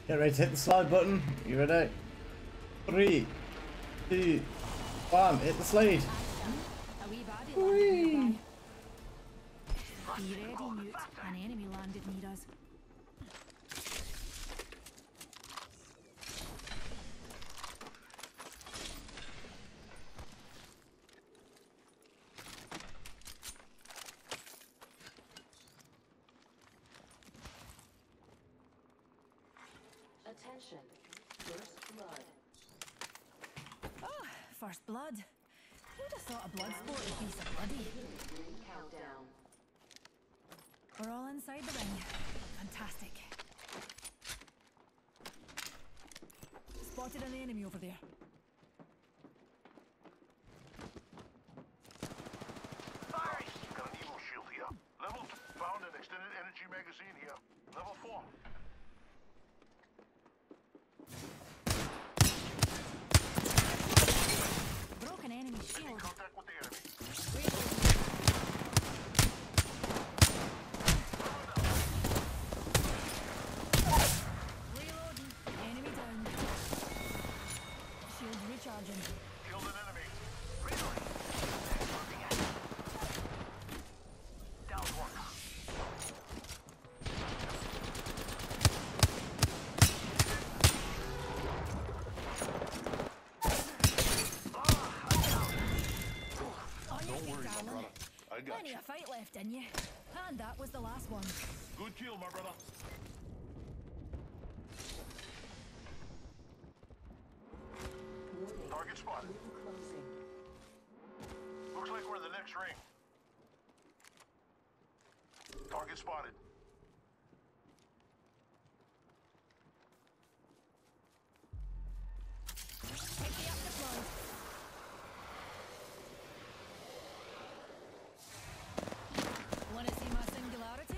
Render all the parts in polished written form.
Get ready to hit the slide button. You ready? 3, 2, 1. Hit the slide. Whee! Be ready, Newt. An enemy landed near us. Attention, first blood. Oh, first blood. Who'd have thought a blood sport would be so bloody? Ring countdown. We're all inside the ring. Fantastic. Spotted an enemy over there. Fire! Got an evil shield here. Level 2. Found an extended energy magazine here. Level 4. Broken enemy Making shield. contact with the enemy. Reloading. Enemy down. Shield recharging. Killed an enemy. Reloading. Looking at it. Down one. Don't worry, my brother. I got Plenty you. of fight left in you. And that was the last one. Good kill, my brother. Warning. Target spotted. Ring closing. Looks like we're in the next ring. Target spotted. Pick me up deployed. Wanna see my singularity?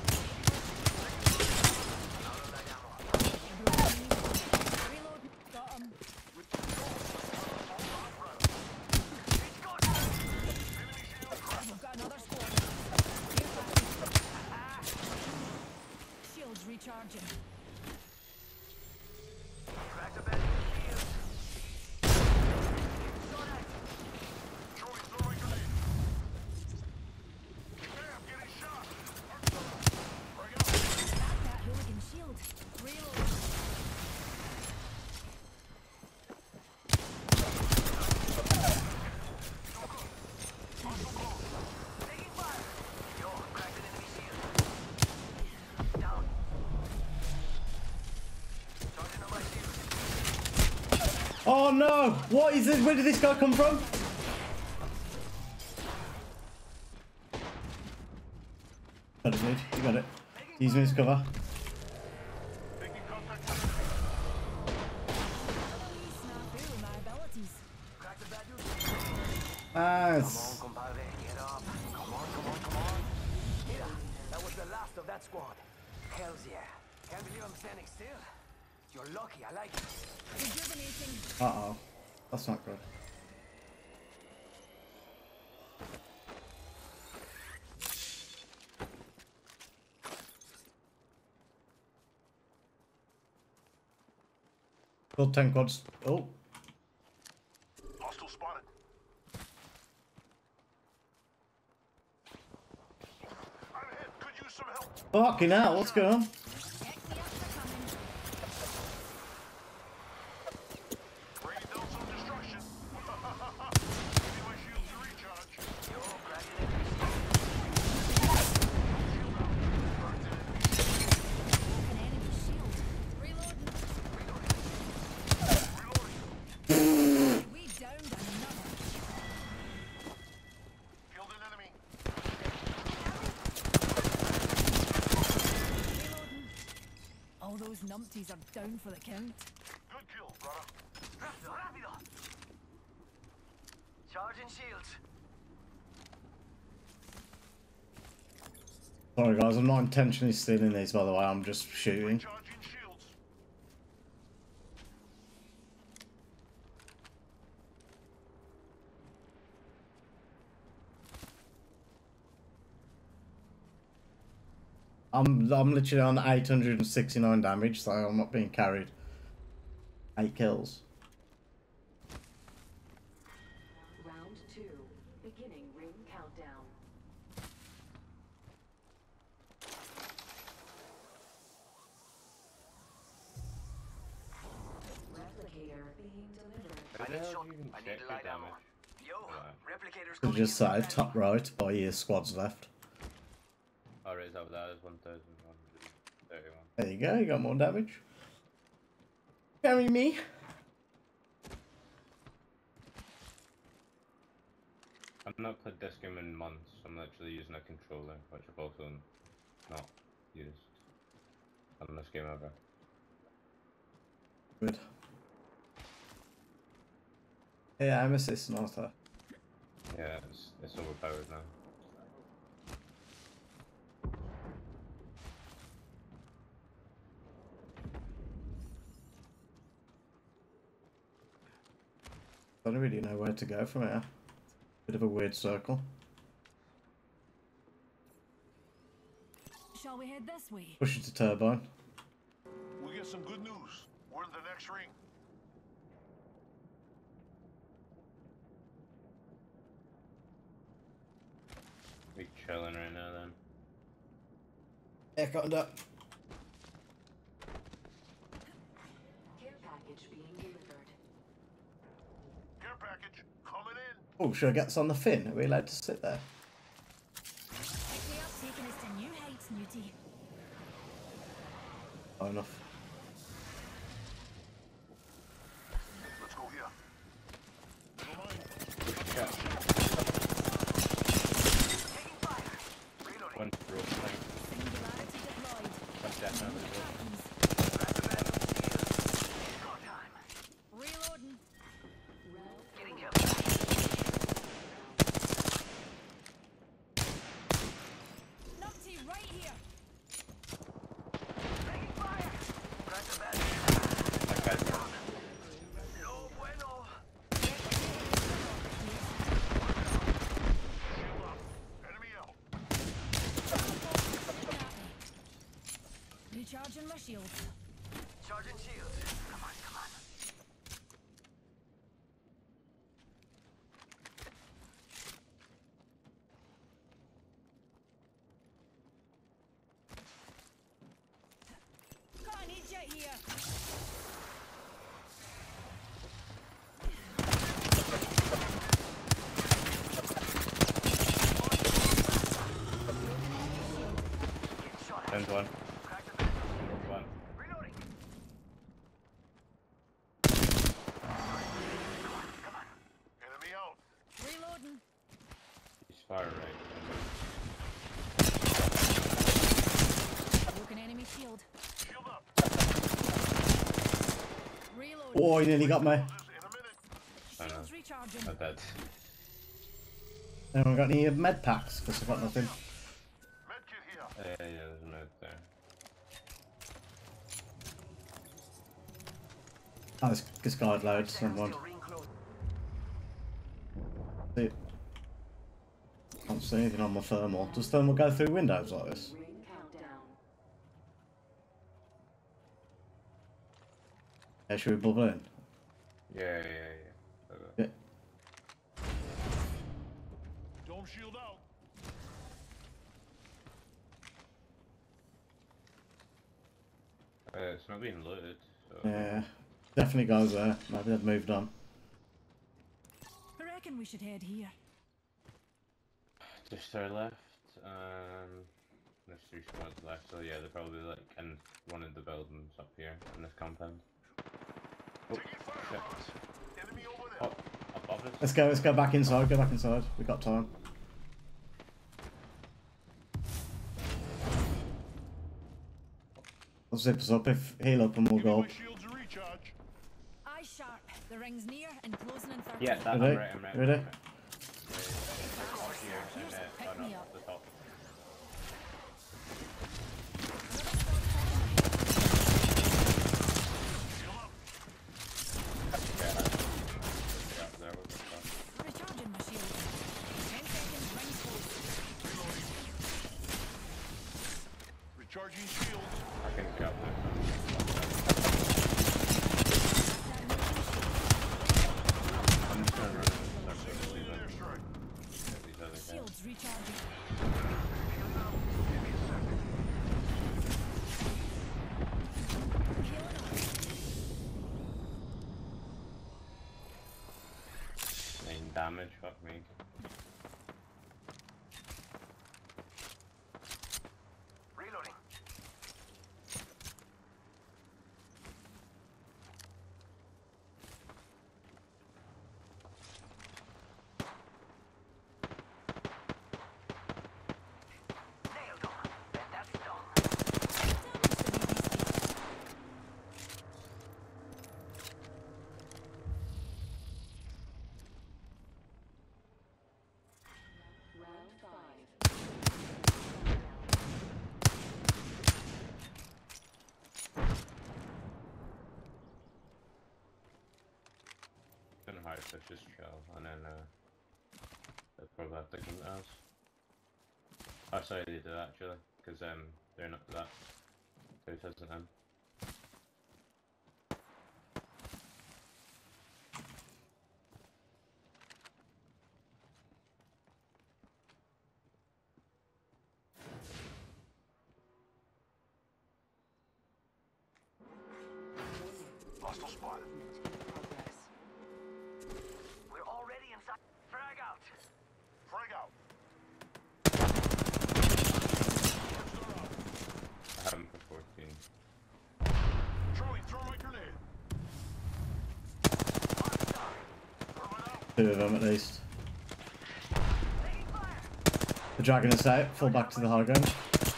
Reload. Got him. We've got another squad. Here, package. Shields recharging. Crack the bed. Throwing throwing grenade. Damn, getting shot. Bring it up. Back that hooligan shield. Reload. Taking fire. Yo, cracked an enemy shield. Down. Charging on my shield. Oh no! What is this? Where did this guy come from? Got it, dude. You got it. He's in his cover. Making contact with the enemy. Snafu with my abilities. Crack the bad news. Nice. Come on, compadre. Get up. Come on, come on, come on. Mira, that was the last of that squad. Hells yeah. Can't believe I'm standing still. You're lucky. I like it. Rejuvenating. Uh-oh. That's not good. Killed 10 quads. Oh. Hostile spotted. I'm ahead. Could use some help. Fucking hell, what's going on? Heck, the ups are coming. Bringing down some destruction. Give me my shield to recharge. Yo, crack an enemy Shield out. Burnt enemy. An enemy shield. Reloading. Reloading. We downed another. Killed an enemy. Reloading. All those numpties are down for the count. Good kill, brother. Rápido, rápido. Charging shields. Sorry guys, I'm not intentionally stealing these by the way, I'm just shooting. Charging shields. I'm literally on 869 damage, so I'm not being carried. 8 kills. Round 2. Beginning ring countdown. Replicator being delivered. How the hell do you even I check need your light ammo. damage? Yo, Right. replicators So coming just in say from top right by your squads left. Oh, right, that is 1,131. There you go, you got more damage. Carry me. I've not played this game in months. I'm literally using a controller, which I've also not used on this game ever. Good. Yeah, I'm assisting also. Yeah, it's overpowered now. I don't really know where to go from here. Bit of a weird circle. Shall we head this way? Push it to turbine. We get some good news. We're in the next ring. We chilling right now then. Yeah, got it up. Care package being delivered. Care package coming in. Oh, should I get this on the fin? Are we allowed to sit there? They are taking us to new heights, Newty. Oh, enough. Let's go here. Never mind. Taking fire. Reloading. One rope thing. Singularity deployed. One definitely rope. Grab the bellow shield. Go time. Reloading. Getting killed. Nupty right here. Taking fire. Grab the bellow. Okay. No bueno. Shield up. Enemy out. Recharging my shields. Charging shields. Come on, come on. Come on, jet here. Getting shot at. Send one. Crack the bellow. Rope one. Reloading. Enemy out. Reloading. He's far right. Broken enemy shield. Shield up. Reloading. Oh, you nearly got me. This in a minute. I know. Shields recharging. Not dead. Anyone got any med packs? Because I've got nothing. Medkit here. Yeah, there's a note there. Oh, this guy had loads. Never mind. Still ring close. See. Can't see anything on my thermal. Does thermal go through windows like this? Ring countdown. Yeah, should we bubble in? Yeah. Okay. Yeah. Dome shield out. It's not being loaded, so... Yeah. Definitely goes there. Maybe they've moved on. I reckon we should head here. Just to our left, there's 3 squads left, so yeah, they're probably like in one of the buildings up here in this compound. Oh, Taking fire shit. shots. Enemy over there. Oh, above us? Let's go back inside, go back inside. We've got time. I'll zip us up, if heal up and we'll Give me go my up. shields a recharge. Eye sharp. The ring's near and closing in 30. Yeah, that, Ready? I'm right. Ready? Up here, and Pick oh no, me up up. the top. Shield up. Yeah, there was the top. Recharging my shield. 10 seconds, ring's close. damage, fuck me. Reloading. Nailed them. And that's done. Round 5. Gonna hard to just chill, and then they'll probably have to come to us. Oh, sorry, they did actually, because they're not that. Booth isn't in. Hostile spot. Progress. We're already inside. Frag out. Frag out. I have him for 14. Charlie, throw my grenade. Thermite out. 2 of them at least. Taking fire. The dragon is out. Fall back to the high ground.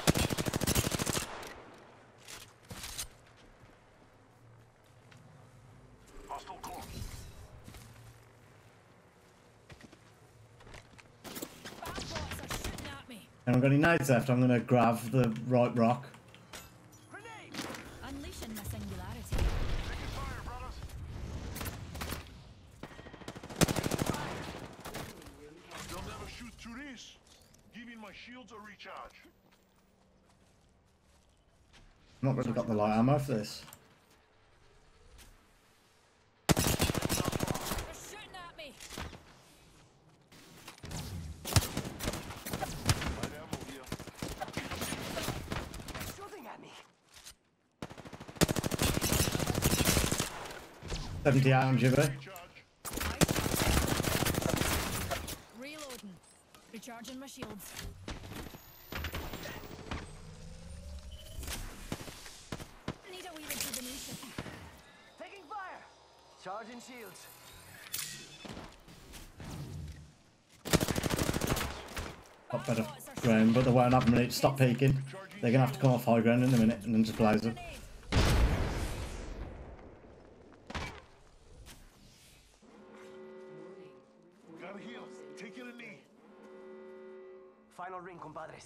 Hostile close. Bad bots are shooting at me. And I'm going to nades left. I'm going to grab the right rock. Grenade. Unleashing my singularity. Taking fire, brothers. They'll never shoot through this. Giving my shields a recharge. I've not really got the light ammo for this. They're shooting at me. Light ammo here. Shooting at me. 70 out Jibber. Recharge. Reloading. Recharging my shields. Need a wee rejuvenation. Taking fire. Charging shields. Got better ground, but they won't have a minute to stop peeking. They're going to have to come off high ground in a minute and then just blaze them. Grenade. Gotta heal. Taking a knee. Final ring, compadres.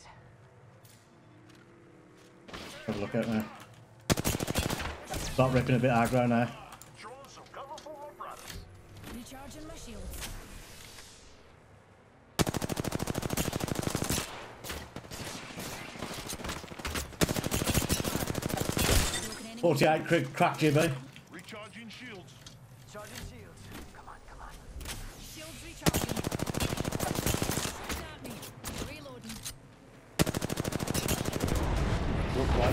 Have a look at now. Start ripping a bit aggro now. Throwing some cover for my brothers. Recharging my shields. Broken enemy. 48 crack Jibber. Recharging shields. Charging shields. Come on, come on. Shields recharging. Shooting at me. Reloading. Look one.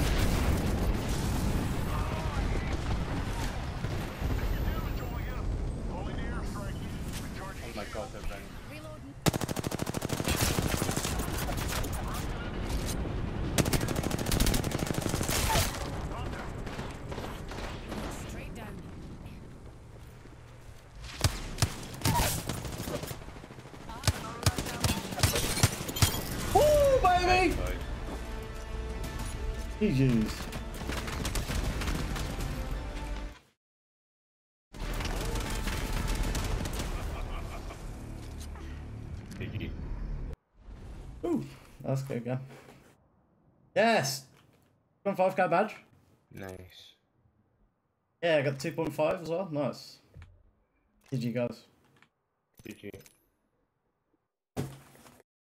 Taking damage over here. Calling the airstrike. Recharging Oh my god, they're bang. Reloading. Straight down. Woo, baby! Sorry. GG's. GG. Ooh, that's good, yeah. Yes! 2.5k badge. Nice. Yeah, I got 2.5 as well. Nice. GG, guys. GG.